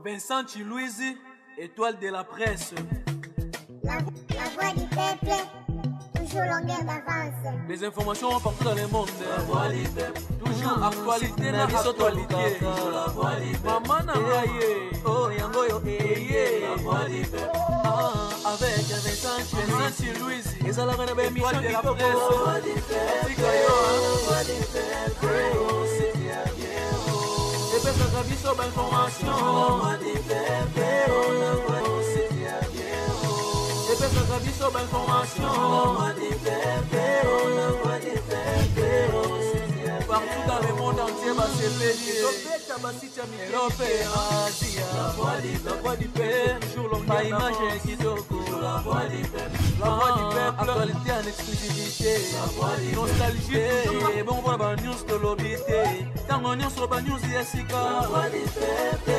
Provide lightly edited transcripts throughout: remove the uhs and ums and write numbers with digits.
Vincent Chilouise, étoile de la presse. La voix du peuple, toujours longueur d'avance. Les informations partout dans le monde. La voix du peuple, toujours actualité na actualité. La voix du peuple, maman Nangaye, oh yango yo eye. La voix du peuple, avec Vincent Chilouise, ils allaient faire une émission de la presse. La voix du peuple, la voix du peuple, c'est bien. Et puis ça vie sur l'information. La voix du peuple, la voix c'est bien. Et puis ça vie sur l'information. La voix du peuple, la voix du peuple, c'est bien. Partout dans le monde entier, bah c'est béni. Europe et Asie. La voix du peuple, toujours longue image kitoko. La voix du peuple, la voix du peuple, actualité en exclusivité. La voix du nostalgie, bon voilà bah news de l'obité. Tant on news sur bah news yesika. La voix du peuple,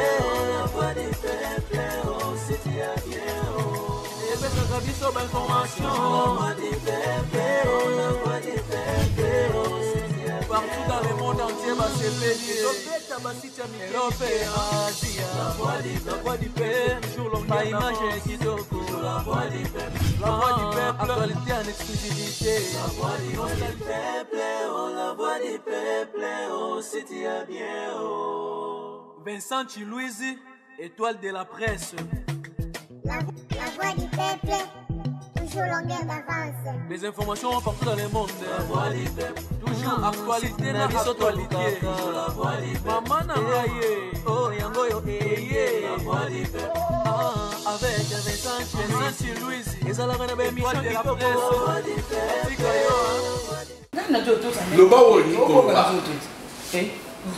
oh c'est bien. Et puis ça vie sur l'information. La voix du peuple, la voix du peuple, oh c'est bien. Partout dans le monde entier, bah c'est béni. Europe et Asie. La voix du peuple, toujours longue image kitoko. La voix du peuple, la voix du peuple, actualité en exclusivité. La voix du peuple, oh la voix du peuple, oh c'est bien. Oh. Vincent Chilouise, étoile de la presse. La voix du peuple, toujours longueur d'avance. Les informations partout dans le monde. La voix du peuple, toujours actualité na actualité. La voix du peuple, maman Nangaye, oh yango yo eye. La voix du peuple, avec Vincent Chilouise, ils allaient faire une émission de la presse. La voix du peuple. Le bas où il est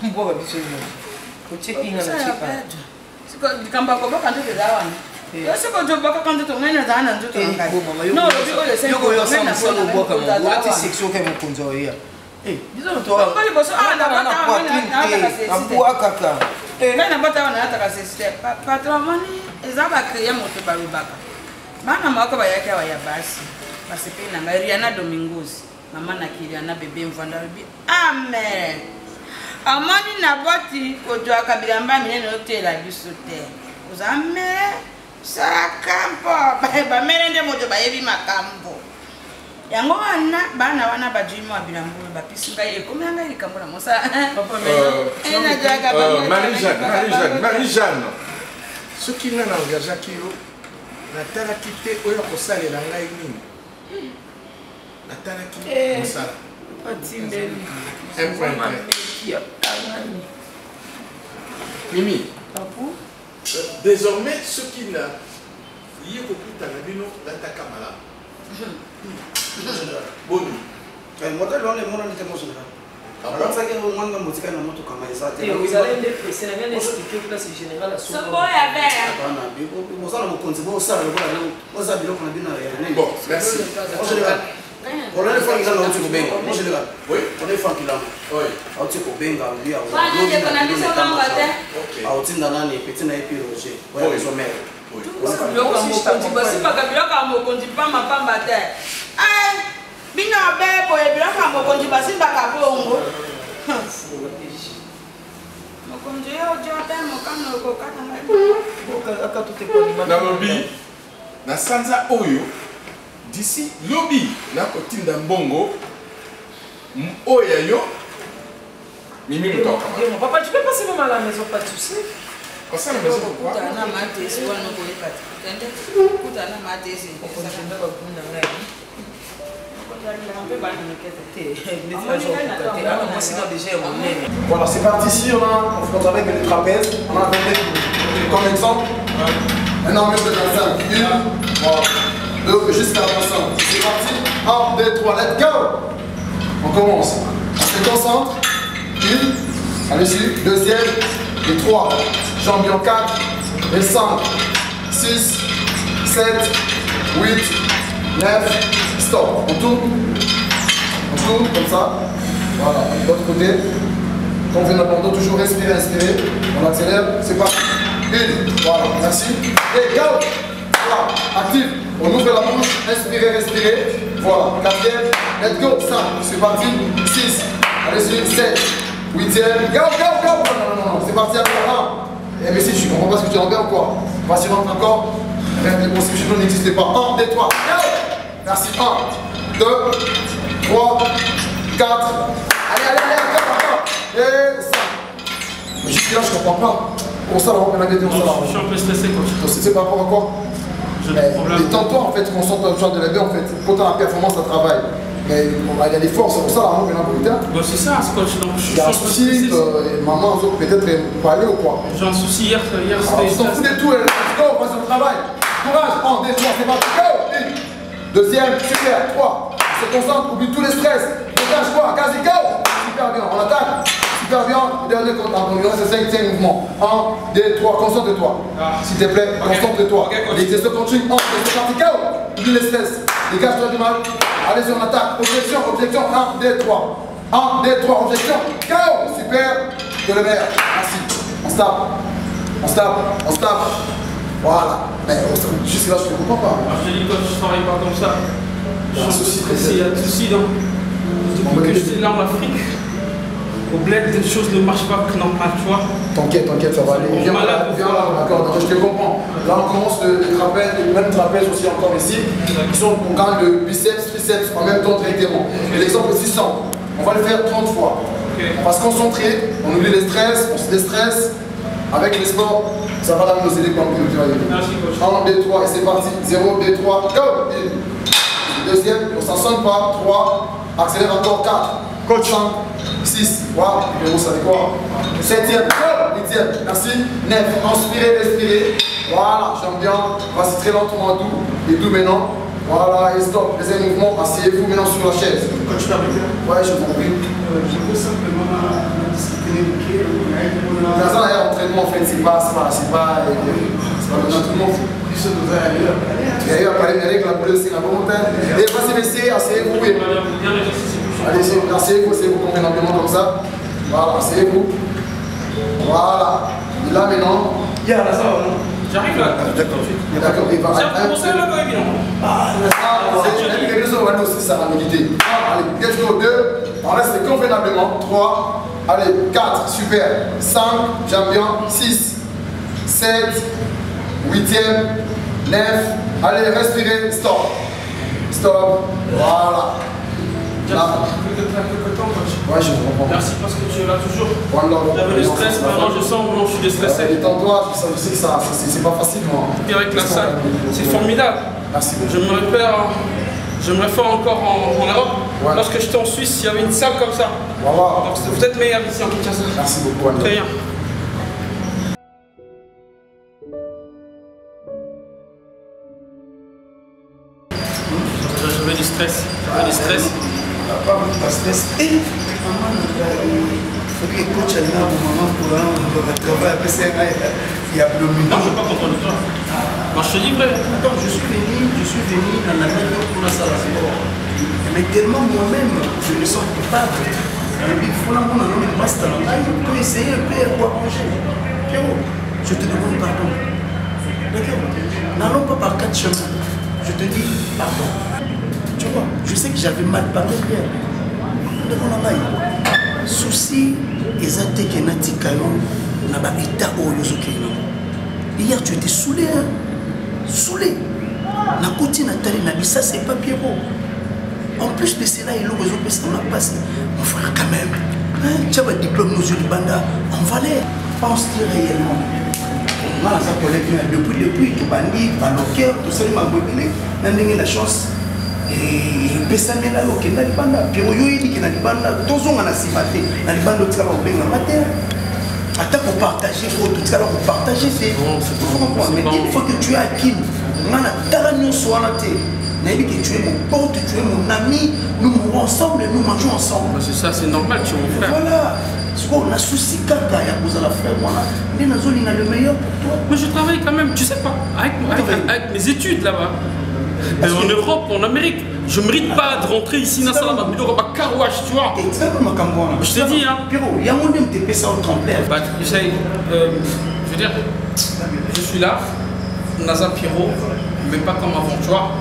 Maman na kiliana bébé mvanda bi amen amani na boti kojwa kabilamba minene hotela bisote uzame sarakampo ba merende moto ba yebi makambo yango bana bajimo abilambo ba pisinga ile komanga ile kambo na mosa papa ena jaga ba Marie-Jeanne ce qui n'a engagé kilo na tala kité oyo ko salela ngai nini Mimi, désormais, ce qui n'a lié au plus tard, la takamala. Bon, vous allez les presser, vous allez expliquer au place générale à son bon, merci. Pour les fois qu'ils ont eu bien, moi je le regarde. Oui. Pour les fois qu'ils ont. Oui. On tient au bien, on dit à. On tient dans l'année, petit na épi rocher. Ouais, les sommets. Oui. Le conduit pas, c'est pas que le conduit pas ma femme bataille. Ah, bina be pour le bloc à mon conduit pas, c'est pas qu'à bongo. Mon conduit au jardin, mon camion au coca dans le lobby, na sanza oyo. D'ici lobby na kotinda mbongo oya yo mimi mtoka papa tu peux passer maman à la maison pas de souci passer à la maison pourquoi na mate c'est quoi non koyeba tende kuta na mate c'est on continue pas pour na ngai Voilà, c'est parti ici, on se retrouve avec les trapèzes, on a comme exemple. Maintenant on met de la salle, voilà. Jusqu'à la fin. C'est parti. 1, 2, 3, let's go. On commence. On se concentre. 1, allez-y. Deuxième. Et 3. Champion 4. Et 5. 6. 7. 8. 9. Stop. On tourne. On tourne comme ça. Voilà. De l'autre côté. Quand on vient d'abandon, toujours respirer, respirer. On accélère. C'est parti. 1. Voilà. Merci. Et go. Voilà. Active. On ouvre la bouche, inspirez, respirez. Voilà, 4e, let's go, 5, c'est parti, 6, allez-y, 7, 8e, go, go, go. Non, c'est parti, après 1, Eh, mais si tu comprends pas ce que tu en ou quoi? Vas-y, rentre encore. Les possibilités n'existaient pas. 1, 2, 3. Merci. 1, 2, 3, 4. Allez, encore. Et 5. Mais jusque là, je comprends pas. Pour ça, on a bien Je suis un peu stressé, coach. C'est par rapport à quoi? Détends-toi, en fait, concentre-toi de la baie, en fait. Quand tu as la performance, ça travaille. Mais il y a des forces, c'est pour ça, là, on est plus tard. C'est ça, coach. Il y a un souci, maman, peut-être pas aller ou quoi? J'ai un souci hier, c'était. On s'en fout de tout, let's go, on passe au travail. Courage, 1, 2, 3, c'est parti, go! Deuxième, super, 3. Se concentre, oublie tous les stress. Dégage-toi, quasi go! Super bien, on attaque. Super bien, dernier compte, c'est 5 mouvements. 1, 2, 3, concentre-toi. S'il te plaît, concentre-toi. L'exercice continue. 1, 2, c'est parti, go! Oublie les stress. Dégage-toi du mal. Allez-y, on attaque. Objection, 1, 2, 3. 1, 2, 3, objection. Go! Super. Que le meilleur. Merci. On se tape. Voilà. Mais jusque là, je ne comprends pas. Je te dis, coach, je ne travaille pas comme ça. Je suis un peu stressé, il y a des soucis. Depuis que j'étais là en Afrique, au bled, des choses ne marchent pas normal, tu vois. T'inquiète, ça va aller. Viens là, d'accord, je te comprends. Là, on commence le trapèze, le même trapèze aussi encore ici. On gagne le biceps, triceps en même temps directement. Et l'exemple est si simple. On va le faire 30 fois. On va se concentrer, on oublie les stress, on se déstresse. Avec les sports, ça va nous aider comme tu vas y aller. Merci, coach. 1, 2, 3, et c'est parti. 0, 2, 3, go! Deuxième, on ne s'en sonne pas. 3, accélère encore. 4, coach. 5, 6, waouh, vous savez quoi? 7e, 8e, merci. 9, inspirez, respirez. Voilà, j'aime bien. Vas-y très lentement, doux. Et doux maintenant. Voilà, et stop. Deuxième mouvement, asseyez-vous maintenant sur la chaise. Coach, tu ouais, je vous en prie. Je veux simplement discipliner le pied. Dans un entraînement, en fait, c'est pas donné à tout le monde. D'ailleurs, par les règles, la police, c'est la volonté. Et vas-y, messieurs, asseyez-vous. Allez-y, asseyez-vous convenablement comme ça. Voilà, asseyez-vous. Voilà. Et là maintenant. J'arrive là. D'accord, il va. C'est pour ça là, quand même. C'est ça la méditer. Allez, let's go. 2. On reste convenablement. 3. Allez, 4. Super. 5. J'aime bien. 6. 7. 8e. 9. Allez, respirez. Stop. Voilà. Là. Ouais, je comprends. Merci parce que tu es là toujours. Voilà. J'avais le stress, maintenant je sens que je suis déstressé. Détends-toi, je sais que c'est pas facile. Et avec la salle, c'est formidable. Merci beaucoup. Je me réfère encore en Europe. Ouais. Lorsque j'étais en Suisse, il y avait une salle comme ça. Voilà. Donc vous êtes meilleur ici en Kinshasa. Merci beaucoup. Très bien. J'avais du stress. Pas stress. Et maman, il faut que coach aille là pour maman pour un travail. Après, il y a abdominaux. Non, je ne veux pas comprendre toi. Moi, je te dis vrai. Attends, je suis venu dans la même pour la salle à sport. Mais tellement moi-même, je me sens coupable. Et puis, il faut la monnaie, on est master. Il peut essayer un peu à quoi manger. Pierrot, je te demande pardon. D'accord? N'allons pas par 4 chemins. Je te dis pardon. Tu vois, je sais que j'avais mal parlé hier. Souci, exacté que natikalo, n'a pas état au yozokeno. Hier, tu étais saoulé, hein? Saoulé. Na côté Nathalie Nabissa, c'est pas Pierrot. En plus, c'est là, il a passé. Mon frère, quand même. Hein? Tu as un diplôme, nos yeux de banda. On va aller. Pense-t-il réellement? Moi, ça collègue, depuis, tout bandit, baloqueur, tout ça, il m'a mobilé. N'a la chance. Et pesane là yo kenda libanda pero yo yidi kena libanda tozonga na sibate na libanda otika ba benga matin ata pour partager faut tout ça pour partager c'est mais il faut que tu aies acquis ngana tala nyonso wana te na yebi que tu es mon pote tu es mon ami nous mourons ensemble et nous mangeons ensemble c'est ça c'est normal tu es mon frère voilà on a souci kaka ya kozala frère voilà mais nazoli na le meilleur pour toi mais je travaille quand même tu sais pas avec mes études là-bas. En Europe, en Amérique, je ne mérite pas de rentrer ici dans la carouage, tu vois. Je te dis, hein. Il y a un monde qui te ça au tremplin. Tu sais, je veux dire, je suis là, Naza Pierrot, mais pas comme avant, tu vois.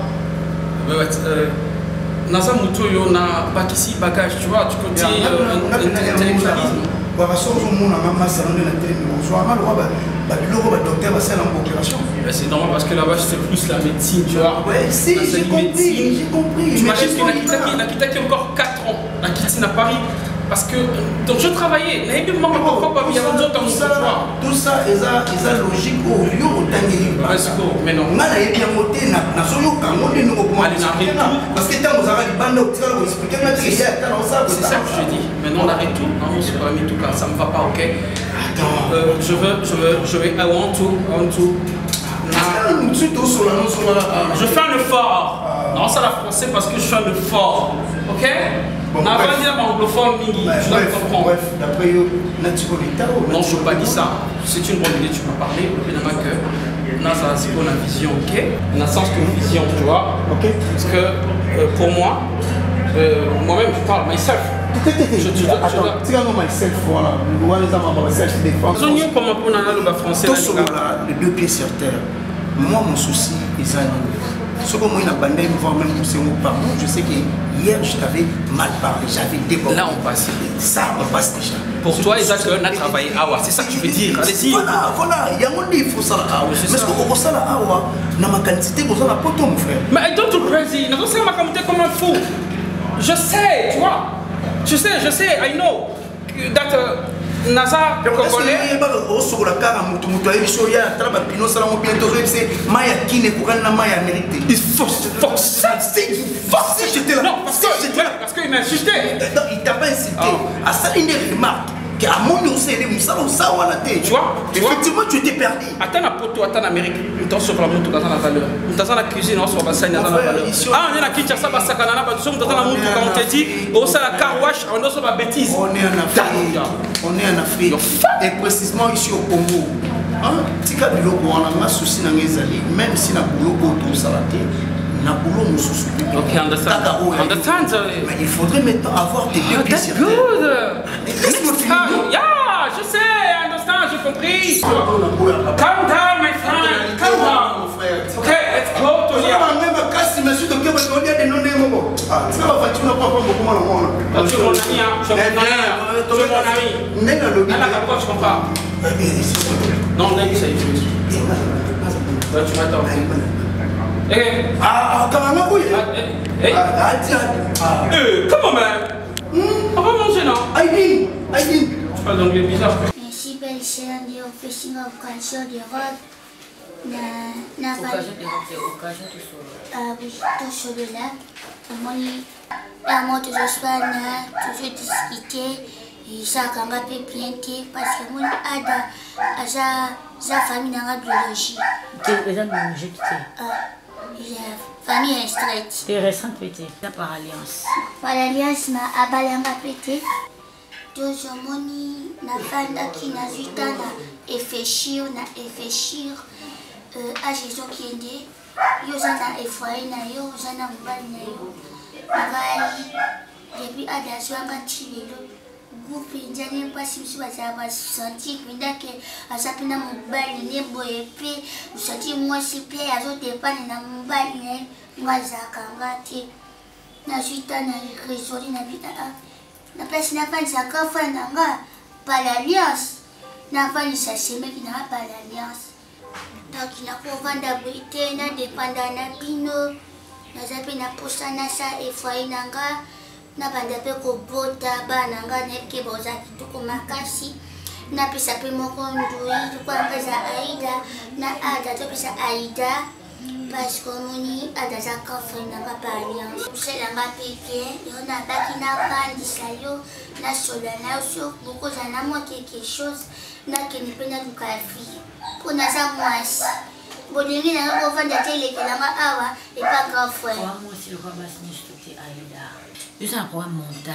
Naza Moutoyo n'a pas qu'ici bagage, tu vois, du côté intellectualisme. C'est normal parce que là-bas c'est plus la médecine, tu vois. Ouais, si, j'ai compris. Tu imagines qu'il n'a quitté encore 4 ans, la quitte à Paris. Parce que donc je travaillais, tout ça est logique au lieu où mais non. Parce que tant c'est ça que je dis. Maintenant on arrête tout. Non, c'est pas mis tout car ça me va pas, ok. Attends. Je vais. I want to. Je fais un effort. Non, ça la français parce que je fais un effort. Ok? Bon, non, pas dire anglophone, Mingi. Je dois comprendre. Bref, d'après eux, non, je ne veux pas dire ça. C'est une bonne idée, tu peux parler. Évidemment que NASA, c'est pour la vision, ok? Dans le sens qu'une vision, tu vois? Ok. Parce que pour moi, moi-même, je parle myself. Attends, tu as myself, voilà. Comment on a le français? Les deux pieds sur terre. Moi, mon souci, c'est ça. Ce que moi, il a bandé, voire même poussé mon parent, je sais que hier, je t'avais mal parlé, j'avais débordé. Là, on passe. Ça, on passe déjà. Pour toi, Isaac, on a travaillé Awa, c'est ça que tu veux dire. Allez-y. Voilà, il y a mon livre, il faut ça là. Mais est-ce qu'on ça là, Awa, dans ma quantité, on a pas mon frère. Mais I don't do crazy, ne sais pas ma comme un fou. Je sais, tu vois. Je sais, I know. That Naza, Congolais. Sur la carte, il faut j'étais là. Non, parce qu'il m'a insulté. Il t'a pas insulté. À ça, il y a une remarque. À mon nom, c'est les Moussa, tu vois. Effectivement, tu étais perdu. Attends la poto, attends l'Amérique. Nous sur la moto, dans la valeur. Nous dans la cuisine, on sur la scène, dans la valeur. Ah, on est là qui tient ça, parce que nous sommes dans la moto, quand on te dit, on s'est la car wash, on est sur la bêtise. On est en Afrique. On est en Afrique. Et précisément ici au Congo. Tika biloko on a un souci dans les alliés, même si na boulot autour salaté. Ok, understand. Mais il faudrait maintenant avoir des deux pieds sur terre. Laisse-moi finir. Yeah, je sais, understand, j'ai compris. Calm down, my friend. Calm down. Ok, let's go to here. Non, tu m'attends. Comment même? On va manger, non? Tu parles d'anglais bizarre. Merci, belle chaîne de Fishing Occasion de Rhodes. Occasion de solo. Oui, tout sur le lac. Moi, toujours discuter. Et ça, quand on peut bien parce que moi, j'ai famille dans la biologie. Tu es dans la biologie, famille instruite. C'est récent pété, par alliance. Par alliance, ma abalanga pété. Deux hommes, na fanda qui n'a vu tant réfléchir, à Jésus qui est né. Yo zana effoiré na yo, zana mbali na yo. Ngai, depuis adaswanga chilelo. Groupe indienne pas si vous avez senti que asapina mobali ne boyepe usati mwasi pe azotepana na mobali ngazakanga te na suita na résoli na bita na place na fani sakafa na nga par l'alliance na fani sa semeki na par l'alliance donc na kovanda boite na dépenda na bino na zape na posa na sa effoiré na nga na banda pe kobota bana nga neke boza kitoko makasi na pesa pe moko ndui kwanga za Aida na Ada to pesa Aida parce que moni Ada za kafa na nga pa alliance usela nga peke yo na baki na bandi sayo na sola na so boko za na mo quelque chose na keni pe na dukafi pona za mwasi bolingi na ko vanda tele ke na ma awa et pas grand frère moi si le rabat ni stocké Aida. C'est un problème mental.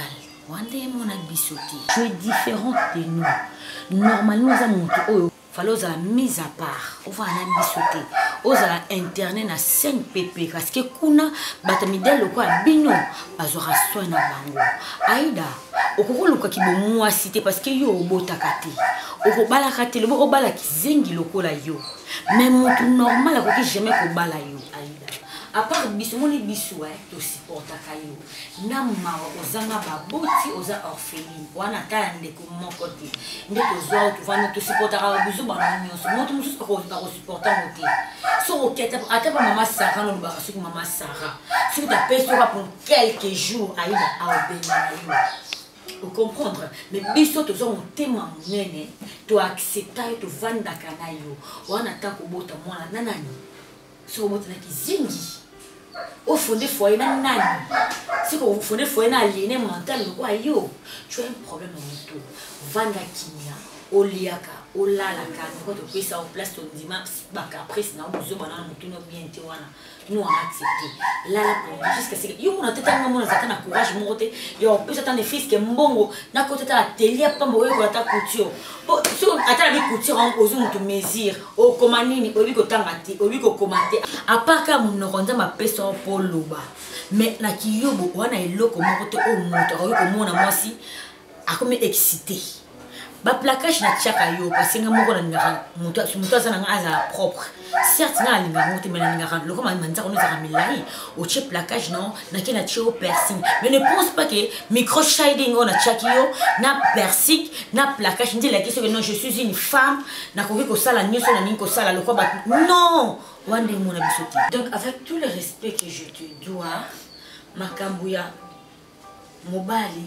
Tu es différente de nous. Normalement, nous avons fallait la mise à part. On va la bisoter. On va interner na 5 pp parce que kuna batamidel loko bino bazora soin na bango. Aida, okoko loka ki bomwa cité parce que yo obotakate. Okobala kate le obala ki zengi loko la yo. Même mon normal akoki jamais ko bala yo. Aida. à part biso moni biso to supporta kayo na mawa ozanga baboti oza orpheline wana tala ndeko moko te nde tozwa tuvana to supporta ka biso bana nyonso moto mususu ko supporta mote so oketa ata pa mama Sarah no ba suku mama Sarah si ta peso pour quelques jours aïda a obéna vous comprendre mais biso to zo motema munene to accepter to vanda kanayo wana tanko bota mwana nanani so bota na kizingi au fondé foyer na nani si ko fondé foyer na aliéné mental quoi yo tu as un problème dans moto vanda kinya oliaka olala kana ko to pesa en place ton dimanche baka après na bozo bana moto no bien te wana nous on a accepté là jusqu'à ce que yo mona teta ngamo na zakana courage monter yo pesa tant de fils que mbongo na côté ta atelier pambo yo ta couture po so ata la couture en ozo mutu mesure o komanini obi ko tangati obi ko komate apaka muno konza ma pesa po loba mais na kiyobo wana eloko moko te o moto ko mona mwasi akomi excité ba placage na tchaka yo parce que ngamo ko na mutu azana ngaza propre certes na linga moto mais na linga loko manza ko nza milai o che placage non na kena tcho piercing mais ne pense pas que micro shading on a tchakio na piercing na placage ndi la question que non je suis une femme na ko sala nyoso na ninko sala loko ba non wande mona bisoti donc avec tout le respect que je te dois makambuya mobali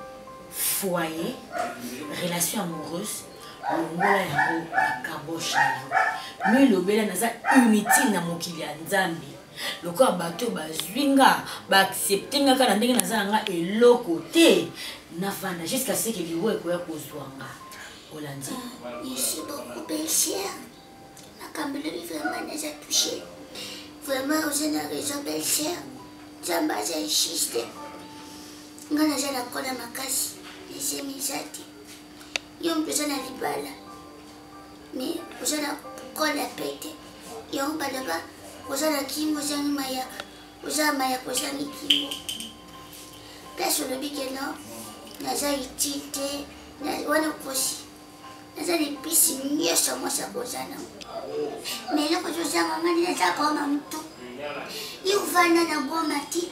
foyer, relation amoureuse, le mola yango kabocha yo. Mais le bela naza unité na mokili ya Nzambe. Loko bato bazwinga, ba accepter nga kana ndenge naza nga eloko te. Na fanda jusqu'à ce que liwe ko ya kozwanga. Olandi. Je suis beaucoup belle-chère. Ma Kambele vraiment nous a touché. Vraiment, vous avez raison, belle-chère. Zamba j'ai insisté. Ngana jana kona makasi. Les émissaires. Yon besoin de libala. Mais besoin de coller la pète. Yon balaba. Besoin de kimo, besoin de maya. Besoin de maya, besoin de kimo. Place sur le bigéno. Naza itite. Wana kosi. Naza les pistes mieux sur moi ça bozana. Mais là que je sais maman il est à quoi maman tout. Il va na goma ti.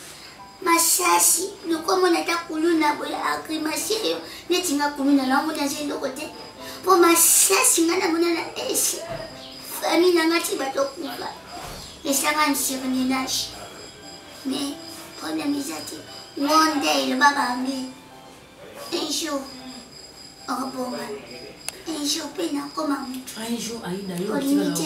Masasi le comme on a kuluna boya agrimasie netinga kuluna la mona zendo côté pour masasi ngana mona na ese famille ngati batokufa les 50 sur ménage mais problème izati one day le baba me un jour au bon un jour pena comme un jour aïda yo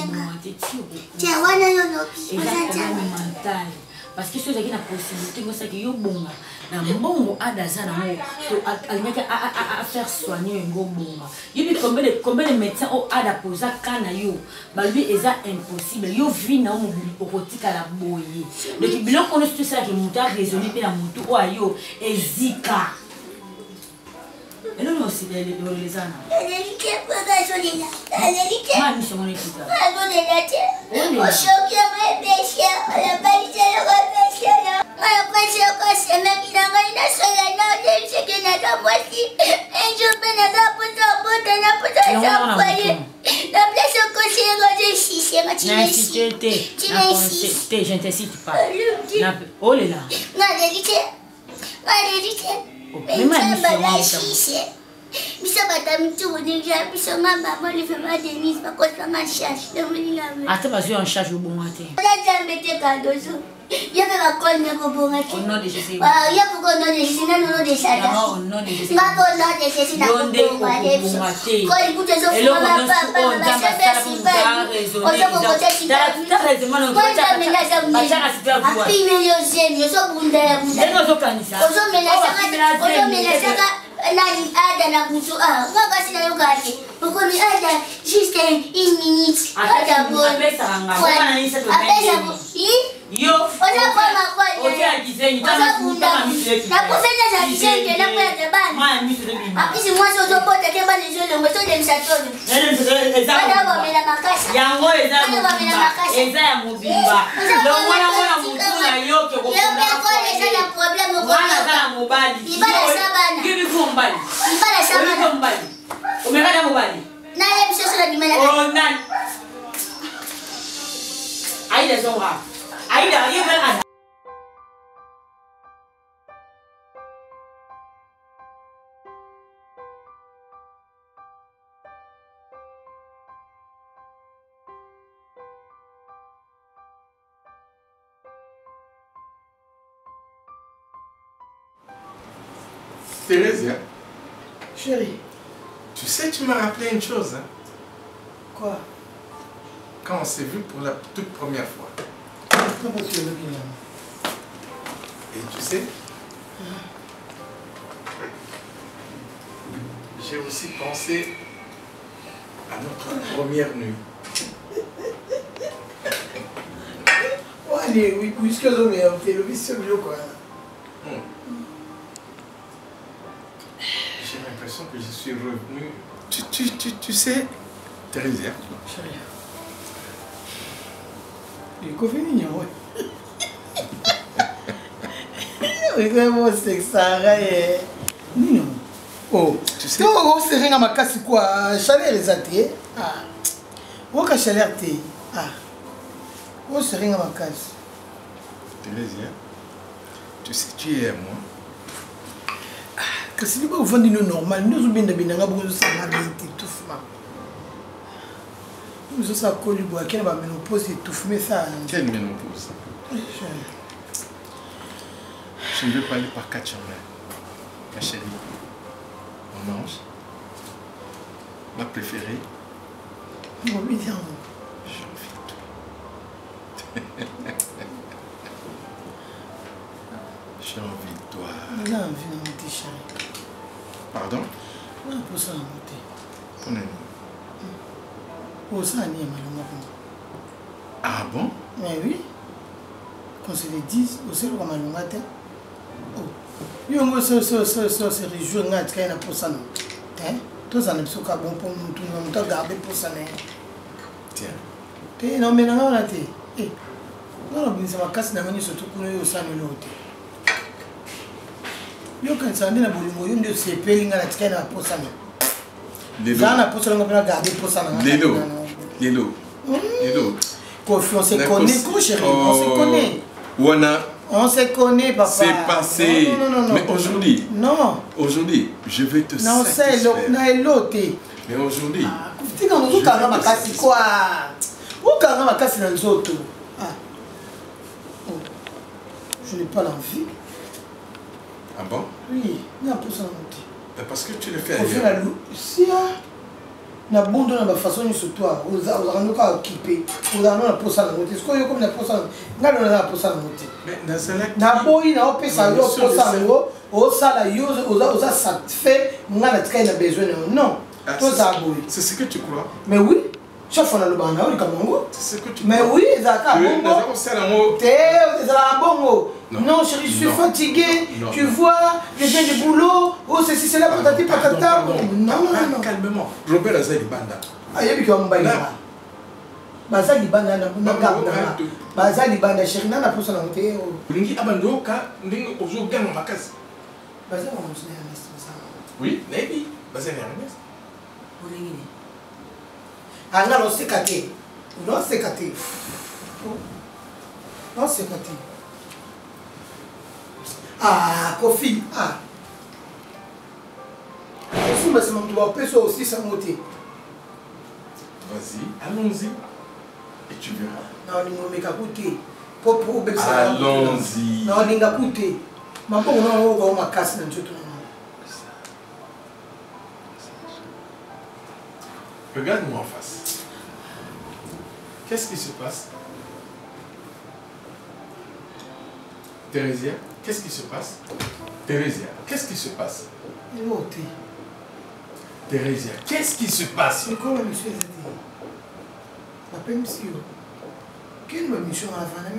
tiens wana yo no mental parce que si vous avez la possibilité que ça que yo bonga na mbongo adaza na mo to alingaka à faire soigner ngo bonga yebi combien de médecins o ada posa kana yo ba lui eza impossible yo vi na mo okotika la boye donc biloko on tout ça que muta résolu pe na mutu o ayo ezika et non aussi les ana mani so ngone tuta je ne t'incite pas. Oh là bisa batami tu bonija bisa ngamba le fema Denise ba kosa nga charge de moninga ata bazu en charge au bon matin la jambe te kadozo ya ba kol ne ko bon matin au nom de Jésus ya ko nom de Jésus na nom de Satan au nom de Jésus nga ko nom de Jésus na ko bon matin ko écoute zo fuma ba ba ba ba super o zo ko kote sita ta raison non ko ta ta super bois api million yo so bunda ya bunda eno zo kanisa o zo menasa Nani ada na kutu ngaka sina yo kati ukomi ada juste une minute ada bon apesa yo oza kwa makwani oza kizenyi kama misi na kufanya za kizenyi na kwa tabani mama misi de bima apisi mwanzo uzopota ke bani zolo mweto de msatono ada bamela makasa yango eza ya mobimba lo mwana mutuna yoke ko na problème ko na mobali ibala sabana gibi kombali ibala sabana kombali umekana mobali na ye mshoso la dimana oh nan aida zonga Aïda, il y a Thérèse, Chérie. Tu sais, tu m'as rappelé une chose. Hein? Quoi? Quand on s'est vu pour la toute première fois. Et tu sais, j'ai aussi pensé à notre première nuit. Allez, oui, puisque l'homme est en télévision, quoi. J'ai l'impression que je suis revenu. Tu sais, Thérèse. Chérie. Il est convenu, ouais. Oui, vraiment, c'est ça. Non. Oh, tu sais. Non, c'est rien à ma casse, quoi. Chaleur, les athées. Ah. Oh, que chaleur, t'es. Ah. Oh, c'est rien à ma casse. Thérèse, tu sais, tu es à moi. Que si nous avons dit normal, nous avons bien de bien avoir besoin de tout faire. Nous avons connu bois qui va ménopause et tout mais ça. Quelle ménopause? Je ne veux pas aller par quatre chemins. Ma chérie, mon ange, ma préférée. Mon bien. J'ai envie de toi. J'ai envie de toi. J'ai envie de monter, chérie. Pardon? Non, pour ça, monter. Pour nous. Pour ça, on est malheureux. Ah bon? Mais oui. Quand c'est les 10, aussi, on va malheureux. Oh. Il se réjouit de ce qu'il y a pour ça. Tout ça, c'est bon pour nous, tout le monde garder pour ça. Tiens. Non, mais non, non, non, non, mais c'est ma casse, surtout pour nous, ça nous l'autre. Yo quand ça ndina bolingo yo ndio sepelinga na tikana pour ça. Lelo. Ça na pour ça on va garder pour ça. Lelo. Lelo. Confiance, on se connaît, quoi chérie, on se connaît. On se connaît, papa. C'est passé. Non. Mais aujourd'hui. Non. Aujourd'hui, je vais te non, satisfaire. Non, c'est l'autre. Mais aujourd'hui. Tu sais quand on carrément ma casse quoi? On carrément ma casse dans les autres. Ah. Je n'ai pas l'envie. Ah bon? Oui, il y a pour ça monter. Parce que tu le fais ailleurs. On fait la loupe. Si, na bondo na façon sur toi, aux arnaud ka occupé, aux arnaud na pour ça monter. Est-ce que comme na pour ça, ngalo na pour ça monter. Mais na sala na boyi na opesa yo pour ça ngo, au sala yo, aux satisfait, ngala tika na besoin non. Toi ça boyi. C'est ce que tu crois? Mais oui. Chef on a le bana, on est comme bongo. C'est ce que tu mais oui, Zaka bongo. Bongo. Non, chérie, je suis fatiguée. Tu vois, je viens du boulot. Oh, ceci, c'est là, patati, patata. Non. Calmement. Robert Azali Banda. Ah, il y a qui ont baillé. Bazali Banda, Bazali Banda, chérie, n'a pas ça dans le thé. Lingi Abandoka, Lingi Ozo Gama Makas. Bazali, on se dit, oui, Navy. Bazali Ernest. Ah non, c'est caté. Non, c'est caté. Non, c'est caté. Ah, Kofi. Ah. Si mais c'est mon tour, peut aussi ça monter. Vas-y, allons-y. Et tu verras. Non, il m'a coûté. Pour allons-y. Non, il m'a coûté. Ma bonne on va casser dans tout. Regarde-moi en face. Qu'est-ce qui se passe? Thérésia, qu'est-ce qui se passe? Thérésia, qu'est-ce qui se passe? Thérésia, qu'est-ce qui se passe? C'est quoi la mission? La peine mission. Quelle est ma mission à la fin?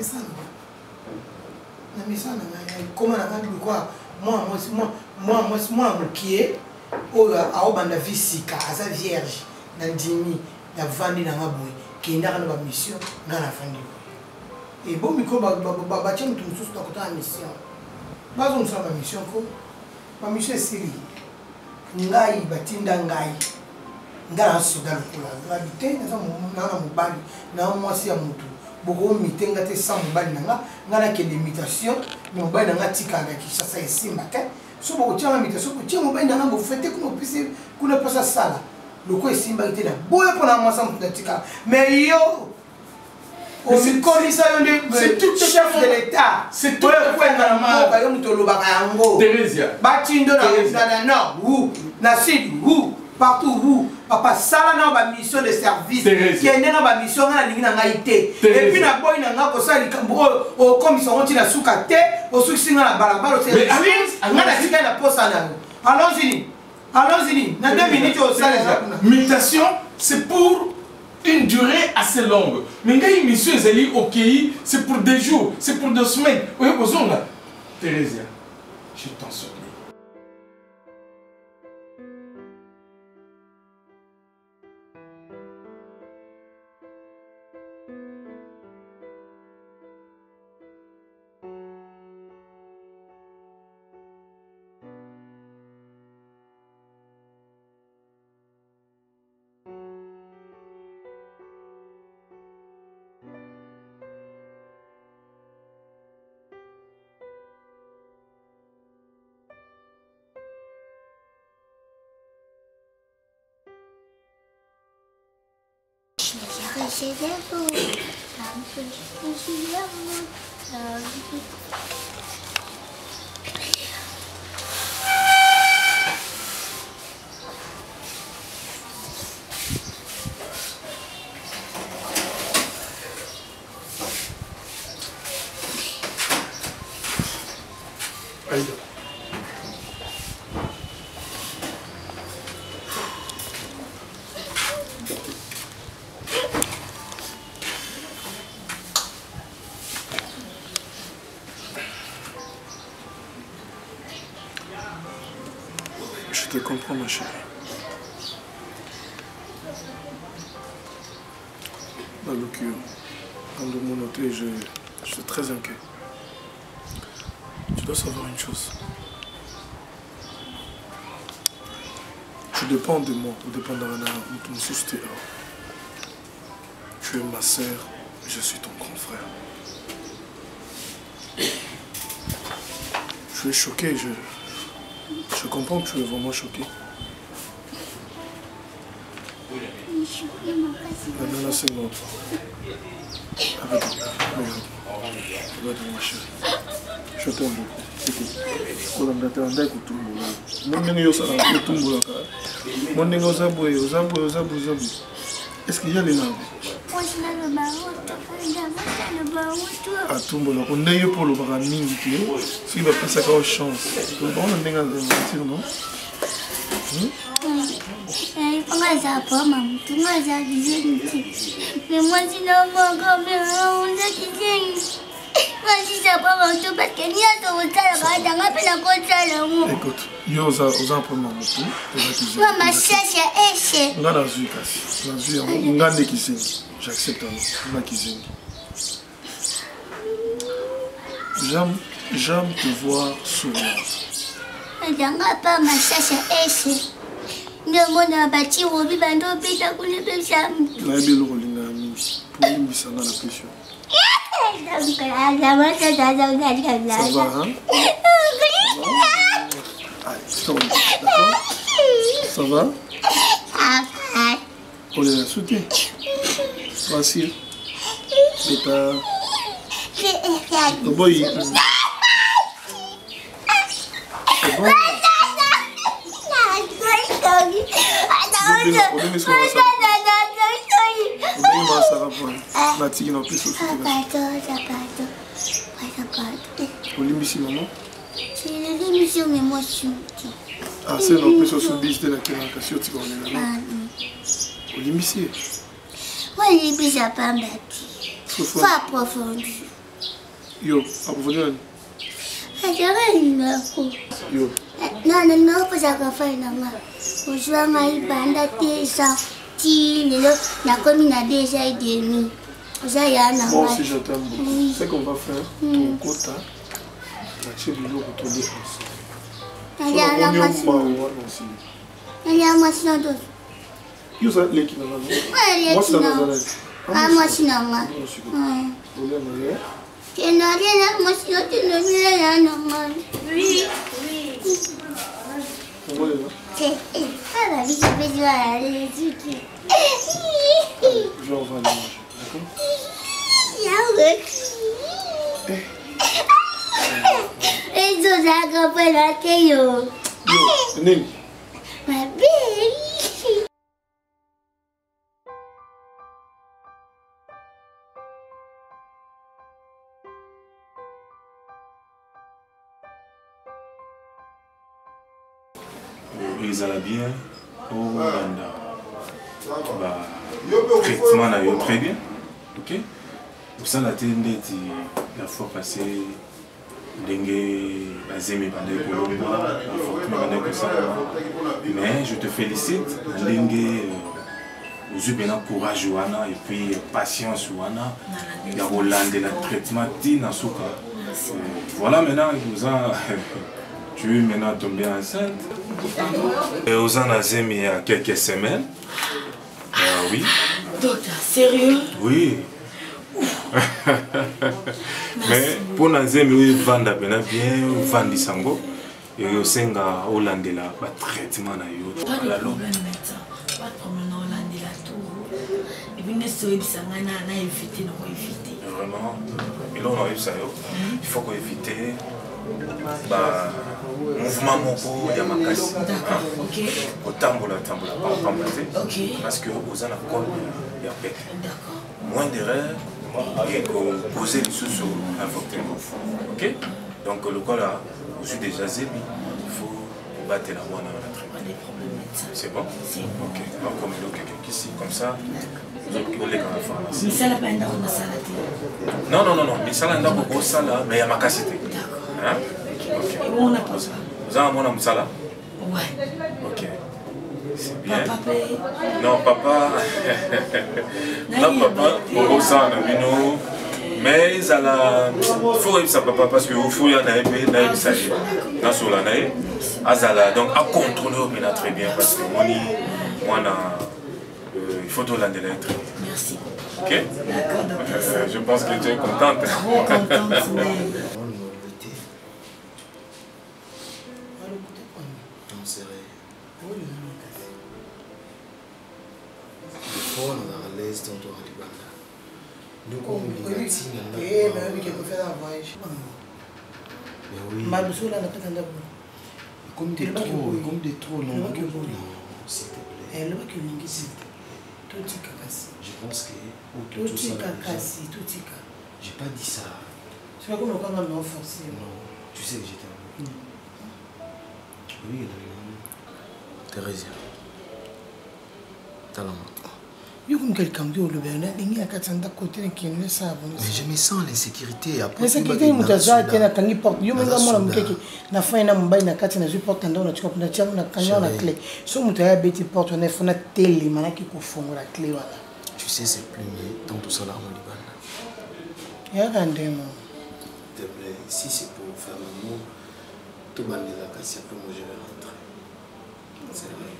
La mission, comment on a dit quoi? Moi, qui est à Visika, à sa vierge, dans Dimi, la vendée dans la bouille, qui est dans la mission, dans la fin du et bon, micro, bâtir tout le monde dans la mission. Pas on sort ma mission, ma mission est série. Ngai, batinda ngai. Ngai, un soudan, la habité, na mobali, na moi si à mutu. beaucoup mitenga te sans mobile nanga ngana ke limitation mais mobile nanga tika avec ça ça ici matin so beaucoup tiens limitation ko tiens mobile nanga bo fete ko pise kuna pasa sala loko isimba ite la boye pona moi ça tika mais yo c'est tout chef de l'État. C'est tout le point dans le monde. Thérésia. Batindo na nord, où, na sud, où, partout où. Papa, ça là na mission de service. Qui est né na mission na lingi na ngaité. Et puis na boy na ngako ça au commission on tira soukate, au souci na balabala c'est. Mais allons, na tika na posa na. Allons-y. Allons-y. Na 2 minutes au salle. Mutation, c'est pour une durée assez longue. Mais quand une mission est allée au pays, c'est pour des jours, c'est pour 2 semaines. Oui, là. Thérésia, je t'en supplie. Je te comprends, ma chérie. Dans le cœur, dans le monde, je suis très inquiet. Tu dois savoir une chose. Tu dépends de moi, tu dépends de mon société. Tu es ma sœur, je suis ton grand frère. Je suis choqué, je comprends que tu es vraiment choqué. Maintenant, c'est bon. Regarde, ma chérie. Je t'aime beaucoup. Est-ce qu'il y a les larmes? Atumbola, on est pour le baramin, si va passer à chance. On a des gens non? Écoute, yo oza problème motu. Maman cherche échec. On a la vue kasi. La vue on a kizingi. J'accepte on a kizingi. J'aime te voir sourire. Ndanga pas ma cherche échec. Ndio mona bati robi bando pita kune pesa. Na ebelo kolinga mingi. Pour misanga la pression. Ça va, hein? Allez, je te remercie, d'accord? Ça va? On est là, soutien. Facile. C'est pas... Le boy... C'est bon? Olimbisi maman. C'est l'émission mais moi je suis. Ah c'est non plus sur bis de la question tu connais là. Olimbisi. Moi Olimbisi a pas bâti. Faut approfondir. Yo, approfondir. Yo. Non, pas ça qu'on fait non. Aujourd'hui banda tesa ti lelo na komi na déjà idemi. Moi aussi je t'aime beaucoup. C'est qu'on va faire ton quota. Tu veux le retrouver ensemble. Il y a l'équipe. Moi c'est dans la Ah, moi, je suis normal. Tu es normal, moi, je suis normal. Oui, oui. C'est... Ah, bah oui, je vais jouer à les trucs. Je vais envoyer l'image, d'accord? Et ça, ça comprend la télé. Yo, Nini. Ma belle. Ils allaient bien au Rwanda. Traitement là, très bien. Ok? Pour ça, la fois passée, mais je te félicite. J'ai bien courage et puis patience. Il y a Hollande, le traitement. Voilà maintenant, tu es maintenant tombé enceinte. Aux Anazem il y a quelques semaines. Oui. Docteur, sérieux? Oui. Mais pour Nazem, il vend bien, vend sango. Et il y a Hollande là, traitement. Pas de problème, médecin. Pas de problème, Hollande là, tout. Et puis, nous sommes éviter, nous éviter. Vraiment. Et là, on arrive ça. Il faut qu'on évite. Mouvement moko ya makasi. D'accord, ok. Otambola pas ok. Parce que aux ana col ya pète. D'accord. Moins d'erreur et que poser les sous sur l'avortement. Ok. Donc le col là, je suis déjà zébi. Il faut battre la voie dans la tribune. C'est bon? C'est bon. Ok. Donc comme il y a quelqu'un ici comme ça. Mais ça n'a pas un arme à salater. Non. Mais ça n'a pas beaucoup ça là, mais il y a ma cassette. D'accord. Hein? Ok. Et où on a pas ça? Vous avez un bon là? Ouais. Ok. C'est bien. Papa paye? Non, papa. Non, papa, pour ça, on a mis nous. Mais il faut que ça papa parce que vous faut y en avoir un ça y est. Dans sur la naïe. Azala donc à contrôler on très bien parce que moi il faut tout l'année très bien. Merci. Ok. D'accord, docteur. Je pense que tu es contente. Trop contente, même. Comme des trous, non, s'il te plaît. Je pense que tout ça, j'ai pas dit ça. Tu vas comme le camp non forcé. Non, tu sais que j'étais oui, Thérèse. T'as la main. Mais je me sens l'insécurité. L'insécurité, je me sens l'insécurité. Yo menga mwana mukeke na fa na mbai na kati na zwi porte ndo na chikopa na chamu na kanyo na clé. So mutu ya beti porte na fona tele manaki kufunga clé wala. Tu sais c'est plus mieux dans tout ça là mon Liban. Ya kandemo. S'il te plaît, si c'est pour faire l'amour, tout le monde est là quand c'est pour moi je vais rentrer. C'est vrai.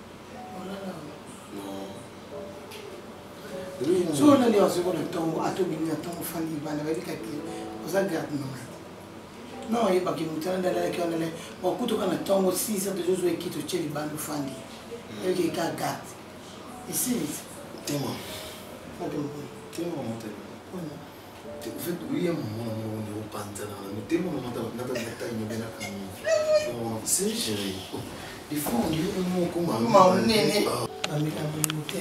So on a dit on se voit le temps à tout bien temps famille bana avec quelqu'un on a gardé non il pas que mutant dans la qu'on allait beaucoup de quand temps aussi ça de jouer qui te chez les bandes famille et qui garde ici témoin témoin en fait oui mon niveau pantalon mais témoin c'est chéri il faut on dit un mot comme maman néné avec un peu de moteur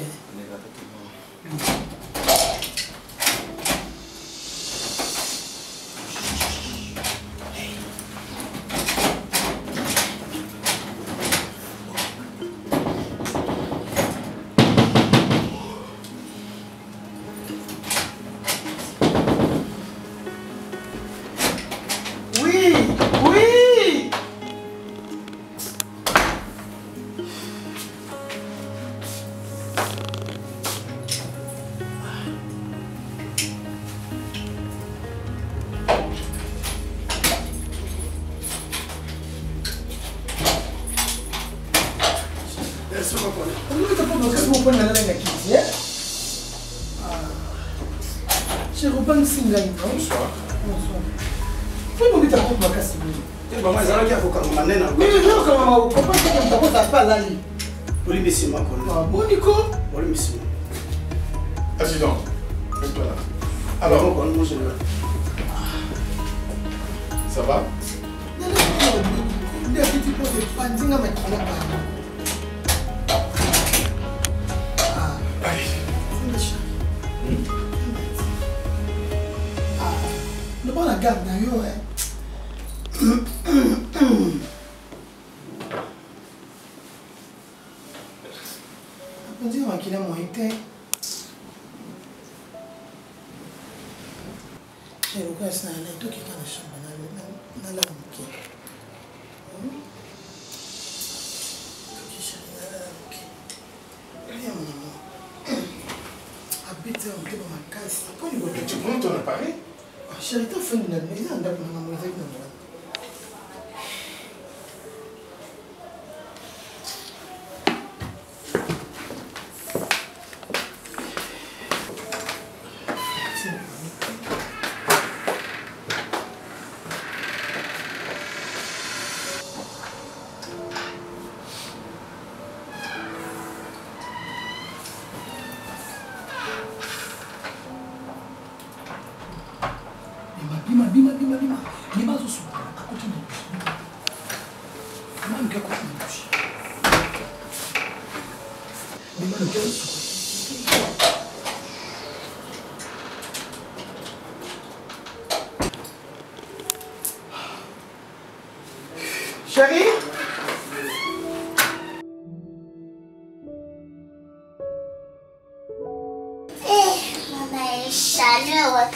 papa nsinga ino. Bonsoir. Bonsoir. Vous m'avez dit makasi. Maman ezalaki akokanga manene na okokanga papa ntakoza pa lali. olimbisima kono. Boniko. Olimbisima. Assistant, mets-toi là. Alors, mon général. Ça va? Allez. Le bon la garde d'ailleurs. On dit qu'il a moins été. Je crois que c'est un tout qui est dans la chambre. Dans la bouquet. Tu prends ton appareil? Chérie, t'as fait une maison, on a fait une Chérie? Maman est chaleureuse.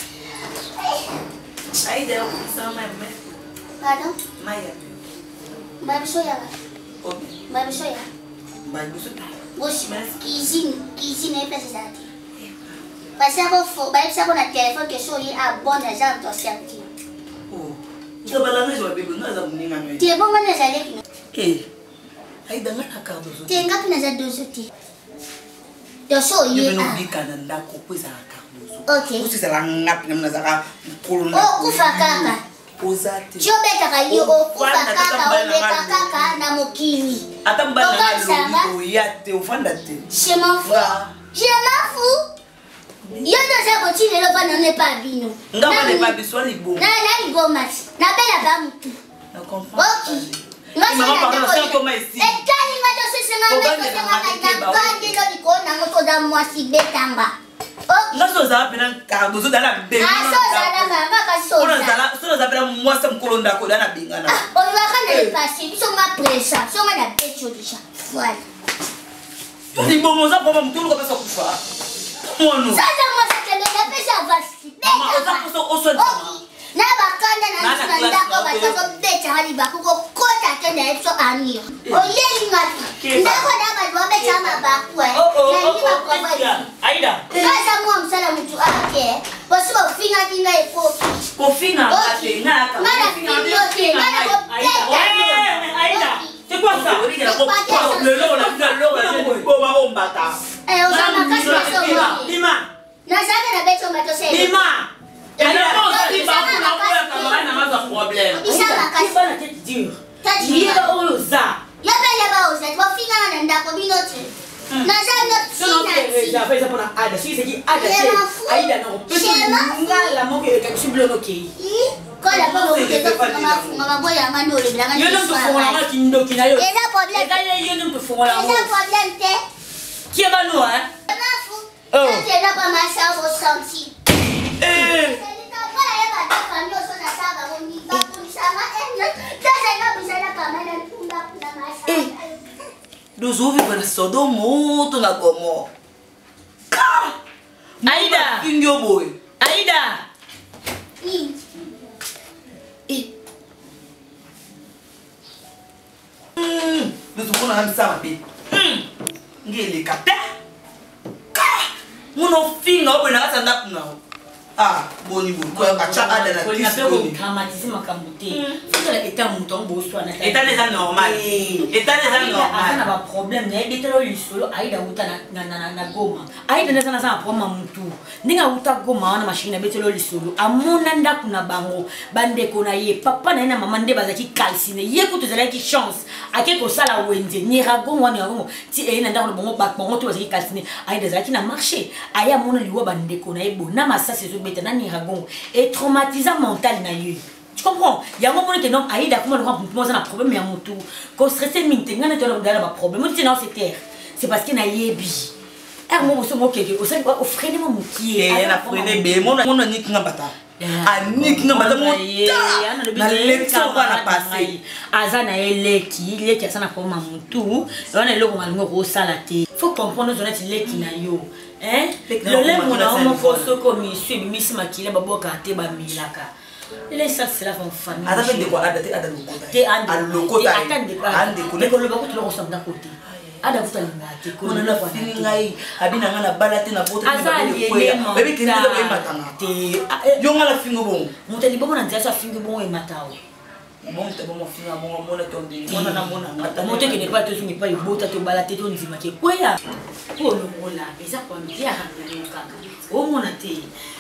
Aïda, ça m'a mis. Pardon? Maya. Babisoya. Babisoya. Babisoya. Bosi, cuisine est placée à ti. Parce que faut, ça qu'on a téléphone que soit à bonne agent de sortir. Oh. Tu vas la maison avec nous, nous avons mis un. Tu es bon, on est allé. Eh. Aïda, on a carte de. Tu es ngap na deux outils. Tu so Tu y veux nous dire Canada propose à carte de. OK. Aussi c'est la ngap na zaka kolona. Oh, kufa kaka. Ozate. Tu obeta yo kufa kaka, obeta kaka na mokili. Ata mbana na lo yate ofanda te. Je m'en fous. Je m'en fous. Yo doza botine lo bana ne pas bino. Ngaba ne pas biso ni bo. Na libo mati. Na bela ba mutu. Na comprends. OK. Maman parle ça comment ici. Et quand il va te se ngana ko se ngana kandi lo dikona ngoto da mwasi betamba. OK. Ngaso za pena kardozo dala be. Ah so za la mama ka so. Ona zala so za pena mwasa mkolonda ko dana bingana. On va quand le passer, biso nga pressa, so nga na becho déjà. Voilà. Ni bomo za poma mtulu ko pesa kufa. Mono. Sasa moi ça te donne pesa vasti. Mama oza poso oso. Na bakanda na nzanda ko batazo becha hali bakuko kota tena ezo anio. Oyeli ngati. Ndako na ba becha mabakwe. Na ni bakwa. Aida. Sasa moi msala mtu ake. Bosi ba finga kinga ekoki. Ko finga ngate ngaka. Ngana finga ngana ko. Aida. C'est quoi ça? Le long la ko ba ombata. Osama kasi basoma. Bima. Na sasa na becho matose. Bima. Elle a pas dit bah pour la camarade n'a pas de problème. Isa makasi. C'est pas la tête dure. Tati Il est au za. Ya bela ba oza, tu vas finir na ndako binote. Na za no j'ai fait ça pour Ada. Si c'est qui Ada c'est Aida na petit ngala mo ke ka siblo no ke. Quand la pas vous que mama boya ngano le blanga. Yo non te font la kindo kinayo. Et là problème. Yo non te font la. Et là problème te. Qui est bano hein? Ma fou. Oh. Tu n'as pas ma ça au senti. Eh. Dozo vive na Sodomo to na Gomo. Aida, ingyo boy. Aida. Dozo mona hamsa mabe. Ngele kata. Muno finga obwe na kasanda kuna. Ah, boni bon, quoi, bacha a de la on appelle au dramatisme camboté. Faut que l'état mouton bosso na. État déjà normal. État déjà normal. On a pas problème, mais l'état là il solo, aïda uta na goma. Aïda neza na sa problème mutu. Ninga uta goma na machine bete lo solo. Amona nda kuna bango, bande kona ye. Papa na maman nde bazaki calciner. Ye ko tozala ki chance. Ake ko sala wenze, ni ragon wa ni ragon. Ti e na nda ko bongo bak bongo to bazaki calciner. Aïda zaki na marché. Aya mona liwa bande kona ye bona massa c'est ni ragon et traumatisant mental na yo. Tu comprends? Il y a un moment que non Aïda comment le rendre un problème ya moto. Ko stressé minté ngana to dans la problème. On dit non c'est terre. C'est parce qu'il na yebi. Er mo so mo keke o sai o freiner mo mukie. Et la freiner be mon ni kinga bata. Ani kinga bata mo. Na lecture pas na passer. Azana leki asana ko mamutu. On est là on va ngo sala te. Faut comprendre nos honnêtes leki na yo. Hein? Le lait mon homme faut comme ici Miss Makila baboka te ba milaka. Les ça c'est la famille. Ada de quoi ada lokota. Te ande lokota. Ande ko le bako to lo somda côté. Ada vuta lingate ko na fini ngai abina ngana balate na bote ni ba bebe kindi ba matanga te yo ngala fingo bon muteli bomo na nzasa fingo bon e matao bon te bomo finga mo mona tondi mona na mona ngata mote ke ne pas to singi pa ibota to balate to nzima ke kwea ko lo mola eza kwa mtia hanga kaka o mona te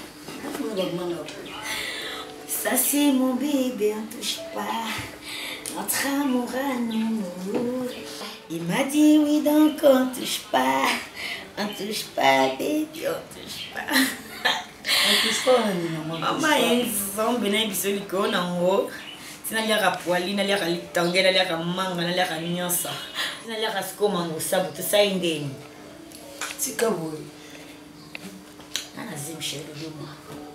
ça c'est mon bébé on touche pas notre amour à nous. Il m'a dit oui donc on touche pas, baby, on touche pas. On touche pas, maman est zombie na bisoli ko na ngo. Tina lia rapwali na lia litange na lia manga na lia nyonsa. Tina lia skoma ngo sabu to sai ndeni. Tika boy. Ana zimshele duma.